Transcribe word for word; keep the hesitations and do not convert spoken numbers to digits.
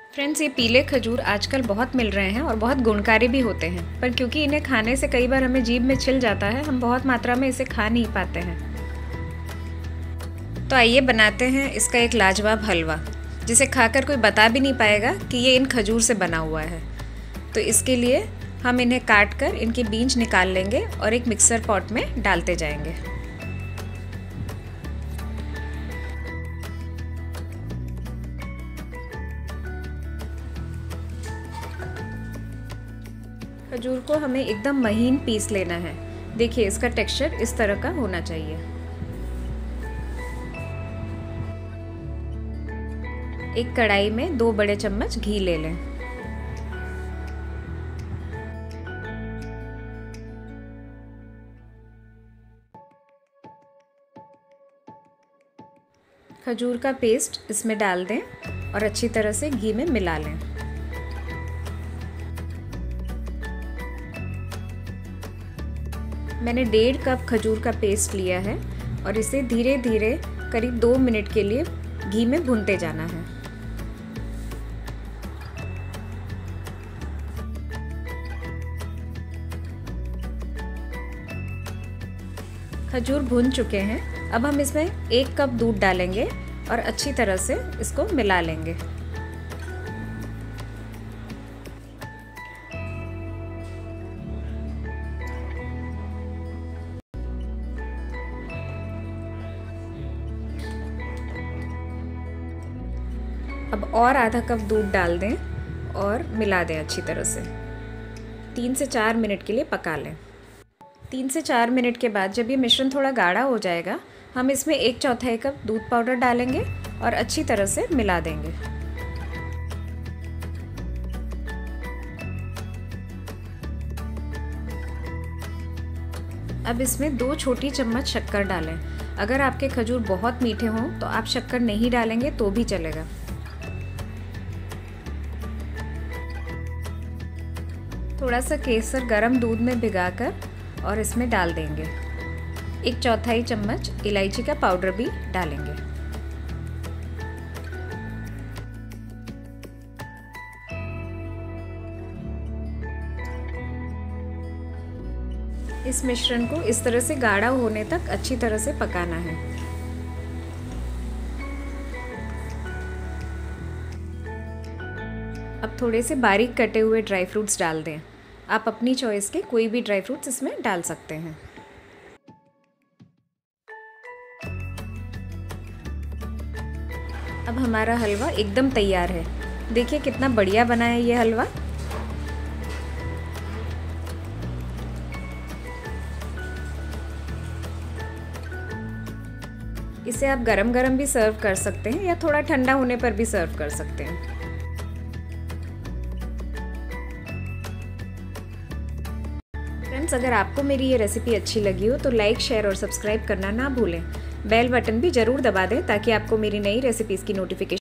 Friends, ये पीले खजूर आजकल बहुत मिल रहे हैं और बहुत गुणकारी भी होते हैं, पर क्योंकि इन्हें खाने से कई बार हमें जीभ में छिल जाता है, हम बहुत मात्रा में इसे खा नहीं पाते हैं। तो आइए बनाते हैं इसका एक लाजवाब हलवा, जिसे खाकर कोई बता भी नहीं पाएगा कि ये इन खजूर से बना हुआ है। तो इसके लिए हम इन्हें काट कर इनके बीज निकाल लेंगे और एक मिक्सर पॉट में डालते जाएंगे। खजूर को हमें एकदम महीन पीस लेना है। देखिए, इसका टेक्सचर इस तरह का होना चाहिए। एक कढ़ाई में दो बड़े चम्मच घी ले लें। खजूर का पेस्ट इसमें डाल दें और अच्छी तरह से घी में मिला लें। मैंने डेढ़ कप खजूर का पेस्ट लिया है और इसे धीरे धीरे करीब दो मिनट के लिए घी में भूनते जाना है। खजूर भून चुके हैं। अब हम इसमें एक कप दूध डालेंगे और अच्छी तरह से इसको मिला लेंगे। अब और आधा कप दूध डाल दें और मिला दें अच्छी तरह से। तीन से चार मिनट के लिए पका लें। तीन से चार मिनट के बाद जब ये मिश्रण थोड़ा गाढ़ा हो जाएगा, हम इसमें एक चौथाई कप दूध पाउडर डालेंगे और अच्छी तरह से मिला देंगे। अब इसमें दो छोटी चम्मच शक्कर डालें। अगर आपके खजूर बहुत मीठे हों तो आप शक्कर नहीं डालेंगे तो भी चलेगा। थोड़ा सा केसर गरम दूध में भिगाकर और इसमें डाल देंगे। एक चौथाई चम्मच इलायची का पाउडर भी डालेंगे। इस मिश्रण को इस तरह से गाढ़ा होने तक अच्छी तरह से पकाना है। अब थोड़े से बारीक कटे हुए ड्राई फ्रूट्स डाल दें। आप अपनी चॉइस के कोई भी ड्राई फ्रूट्स इसमें डाल सकते हैं। अब हमारा हलवा एकदम तैयार है। देखिए कितना बढ़िया बना है ये हलवा। इसे आप गरम गरम भी सर्व कर सकते हैं या थोड़ा ठंडा होने पर भी सर्व कर सकते हैं। फ्रेंड्स, अगर आपको मेरी ये रेसिपी अच्छी लगी हो तो लाइक, शेयर और सब्सक्राइब करना ना भूलें। बेल बटन भी ज़रूर दबा दें ताकि आपको मेरी नई रेसिपीज़ की नोटिफिकेशन